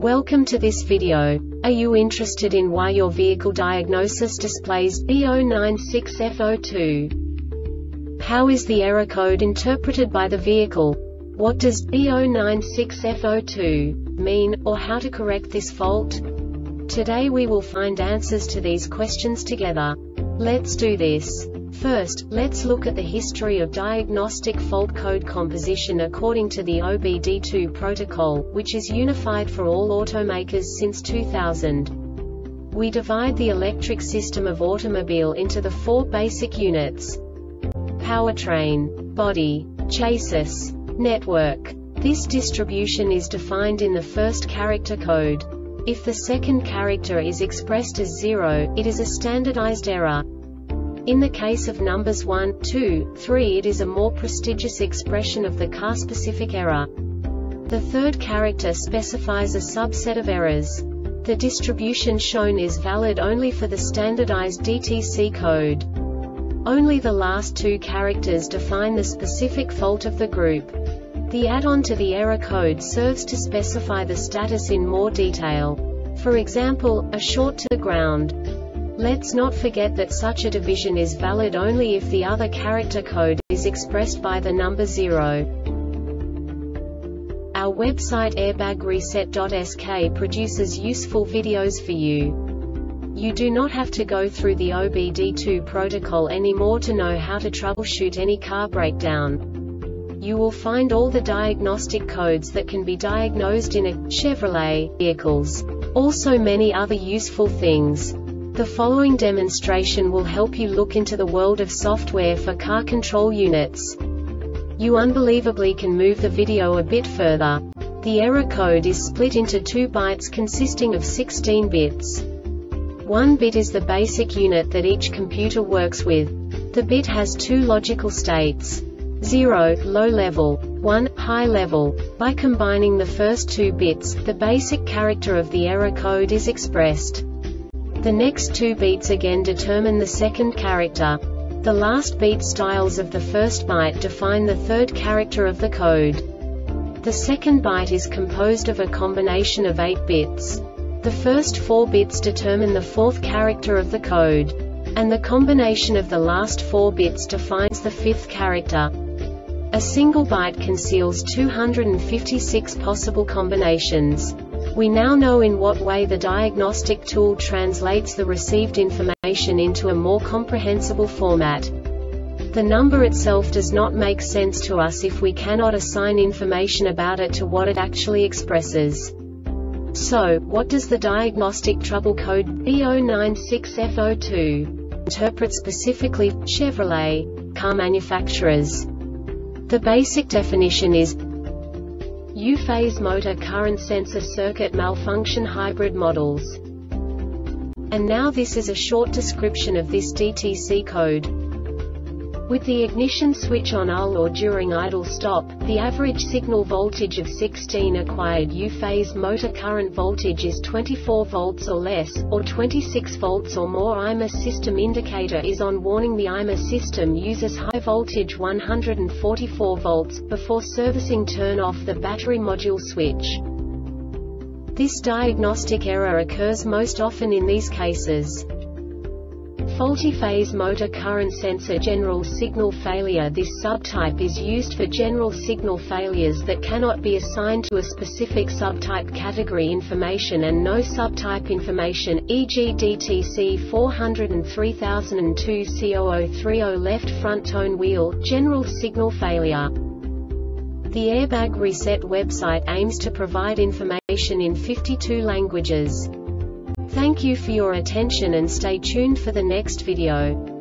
Welcome to this video. Are you interested in why your vehicle diagnosis displays B096F02? How is the error code interpreted by the vehicle? What does B096F02 mean, or how to correct this fault? Today we will find answers to these questions together. Let's do this. First, let's look at the history of diagnostic fault code composition according to the OBD2 protocol, which is unified for all automakers since 2000. We divide the electric system of automobile into the four basic units: powertrain, body, chassis, network. This distribution is defined in the first character code. If the second character is expressed as 0, it is a standardized error. In the case of numbers 1, 2, 3, it is a more prestigious expression of the car-specific error. The third character specifies a subset of errors. The distribution shown is valid only for the standardized DTC code. Only the last two characters define the specific fault of the group. The add-on to the error code serves to specify the status in more detail. For example, a short to the ground. Let's not forget that such a division is valid only if the other character code is expressed by the number 0. Our website airbagreset.sk produces useful videos for you. You do not have to go through the OBD2 protocol anymore to know how to troubleshoot any car breakdown. You will find all the diagnostic codes that can be diagnosed in a Chevrolet vehicles. Also many other useful things. The following demonstration will help you look into the world of software for car control units. You unbelievably can move the video a bit further. The error code is split into 2 bytes consisting of 16 bits. 1 bit is the basic unit that each computer works with. The bit has 2 logical states: 0, low level, 1, high level. By combining the first 2 bits, the basic character of the error code is expressed. The next 2 beats again determine the second character. The last beat styles of the first byte define the third character of the code. The second byte is composed of a combination of 8 bits. The first 4 bits determine the fourth character of the code. And the combination of the last 4 bits defines the fifth character. A single byte conceals 256 possible combinations. We now know in what way the diagnostic tool translates the received information into a more comprehensible format. The number itself does not make sense to us if we cannot assign information about it to what it actually expresses. So, what does the diagnostic trouble code B096F02 interpret specifically for Chevrolet car manufacturers? The basic definition is U-phase motor current sensor circuit malfunction hybrid models. And now this is a short description of this DTC code. With the ignition switch on or during idle stop, the average signal voltage of 16 acquired U-phase motor current voltage is 24 volts or less, or 26 volts or more. IMA system indicator is on. Warning: the IMA system uses high voltage 144 volts. Before servicing, turn off the battery module switch. This diagnostic error occurs most often in these cases: faulty phase motor current sensor general signal failure. This subtype is used for general signal failures that cannot be assigned to a specific subtype category information and no subtype information, e.g. DTC 403002 C0030 left front tone wheel, general signal failure. The Airbag Reset website aims to provide information in 52 languages. Thank you for your attention and stay tuned for the next video.